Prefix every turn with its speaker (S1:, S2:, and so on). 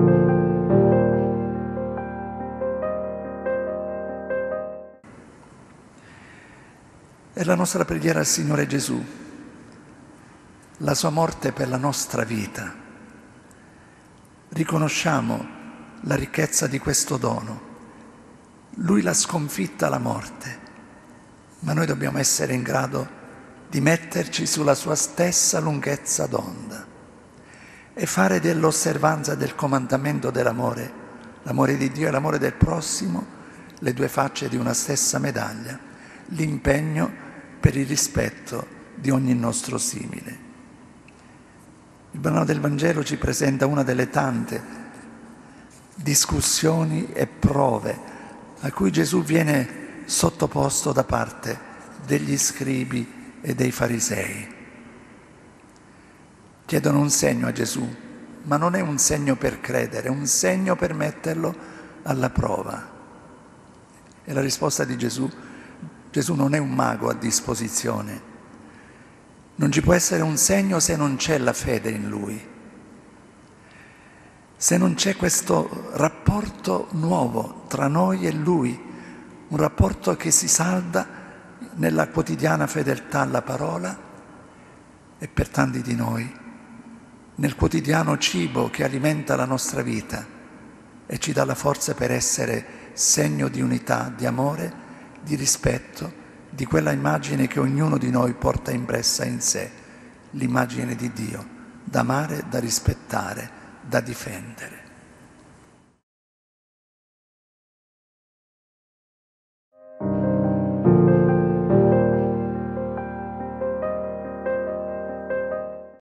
S1: È la nostra preghiera al Signore Gesù, la sua morte per la nostra vita. Riconosciamo la ricchezza di questo dono. Lui l'ha sconfitta la morte, ma noi dobbiamo essere in grado di metterci sulla sua stessa lunghezza d'onda e fare dell'osservanza del comandamento dell'amore, l'amore di Dio e l'amore del prossimo, le due facce di una stessa medaglia, l'impegno per il rispetto di ogni nostro simile. Il brano del Vangelo ci presenta una delle tante discussioni e prove a cui Gesù viene sottoposto da parte degli scribi e dei farisei. Chiedono un segno a Gesù, ma non è un segno per credere, è un segno per metterlo alla prova. E la risposta di Gesù: Gesù non è un mago a disposizione. Non ci può essere un segno se non c'è la fede in Lui. Se non c'è questo rapporto nuovo tra noi e Lui, un rapporto che si salda nella quotidiana fedeltà alla parola e per tanti di noi, nel quotidiano cibo che alimenta la nostra vita e ci dà la forza per essere segno di unità, di amore, di rispetto, di quella immagine che ognuno di noi porta impressa in sé, l'immagine di Dio, da amare, da rispettare, da difendere.